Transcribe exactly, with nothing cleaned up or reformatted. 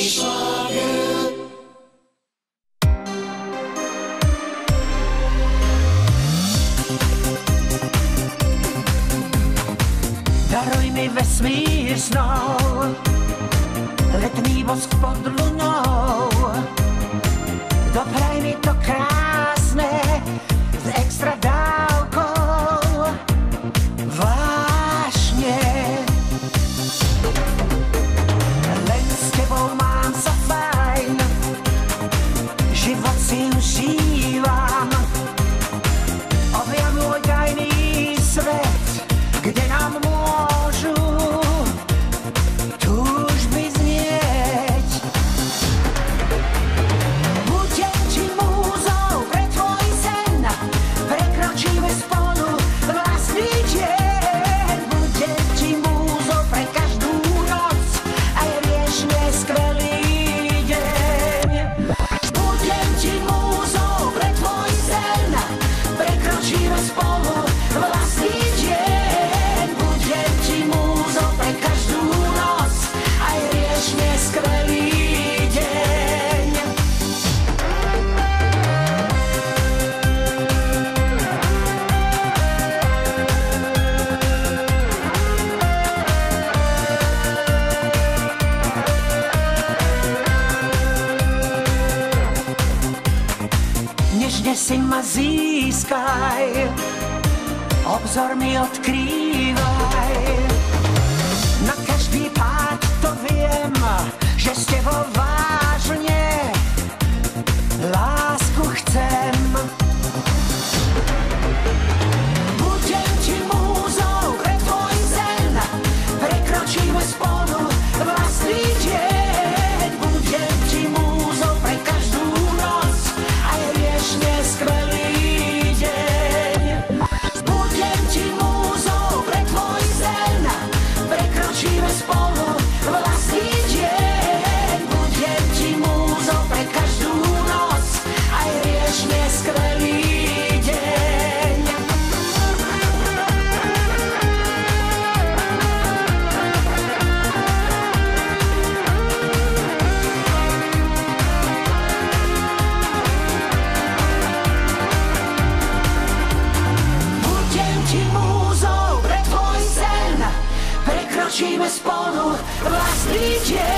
šláger. Daruj mi vesmír snov, letný bosk pod lunou. Dopraj mi to krásne s extra dávkou vášne. Len s tebou mám sa fajn, život si užívam. Objam môj tajný svet, kde nám môžu túžby znieť. Budem ti múzou pre tvoj sen, prekročíme spolu vlastný deň. Budem ti múzou pre každú noc, aj riešne skvelý deň. Budem ti múzou pre tvoj sen, prekročíme spolu vlastný deň. Budem ti múzou pre každú noc, aj riešne skvelý deň. Nežne si ma získaj, obzor mi odkrývaj. Na každý pád to viem, že s tebou vážne lásku chcem. Budem ti múzou pre tvoj sen, prekročíme spolu vlastný deň. Budem ti múzou pre každú noc, aj riešne skvelý deň. Budem ti múzou pre tvoj sen, prekročíme spolu vlastný deň. Budem ti múzou pre každú noc, aj riešne skvelý deň. Budem ti múzou pre tvoj sen, prekročíme spolu vlastný deň.